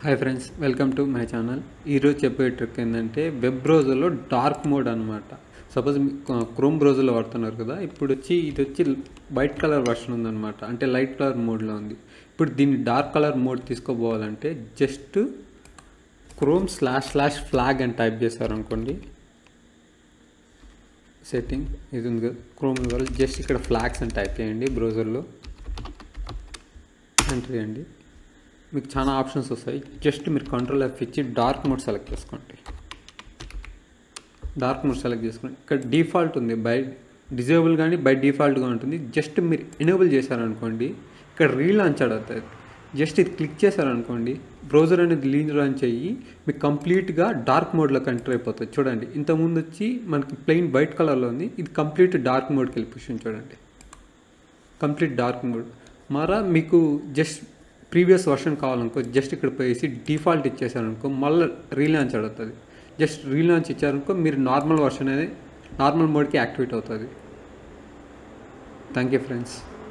Hi friends, welcome to my channel. ఈరోజు చెప్పే trick ఏంటంటే వెబ్ బ్రౌజర్లో డార్క్ మోడ్ అనమాట. సపోజ్ క్రోమ్ బ్రౌజర్లో వాడుతున్నారు కదా, ఇది వచ్చి వైట్ కలర్ వర్షన్ ఉందన్నమాట. అంటే లైట్ కలర్ మోడ్లో ఉంది. ఇప్పుడు దీన్ని డార్క్ కలర్ మోడ్ తీసుకోపోవాలంటే జస్ట్ chrome//flag అని టైప్ చేశారనుకోండి. సెట్టింగ్ ఇది ఉంది కదా, క్రోమ్ ద్వారా జస్ట్ ఇక్కడ ఫ్లాగ్స్ అని టైప్ చేయండి. బ్రౌజర్లో ఎంటర్ చేయండి. మీకు చాలా ఆప్షన్స్ వస్తాయి. జస్ట్ మీరు కంట్రోల్ F ఇచ్చి డార్క్ మోడ్ సెలెక్ట్ చేసుకోండి. ఇక్కడ డిఫాల్ట్ ఉంది, బై డిజేబుల్ కానీ బై డిఫాల్ట్గా ఉంటుంది. జస్ట్ మీరు ఎనేబుల్ చేశారనుకోండి, ఇక్కడ రీలాంచ్ అడుగుతుంది. జస్ట్ ఇది క్లిక్ చేశారనుకోండి, బ్రౌజర్ అనేది రీలాంచ్ అయ్యి మీకు కంప్లీట్గా డార్క్ మోడ్లోకి ఎంటర్ అయిపోతుంది. చూడండి, ఇంతకుముందు వచ్చి మనకి ప్లెయిన్ వైట్ కలర్లో ఉంది, ఇది కంప్లీట్ డార్క్ మోడ్కి వెళ్ళిపోయింది. చూడండి, కంప్లీట్ డార్క్ మోడ్. మీకు జస్ట్ ప్రీవియస్ వర్షన్ కావాలనుకో, జస్ట్ ఇక్కడ పోయేసి డిఫాల్ట్ ఇచ్చేసారనుకో, మళ్ళీ రీలాంచ్ అడుగుతుంది. జస్ట్ రీలాంచ్ ఇచ్చారనుకో, మీరు నార్మల్ వర్షన్ అనేది నార్మల్ మోడ్కి యాక్టివేట్ అవుతుంది. Thank you friends.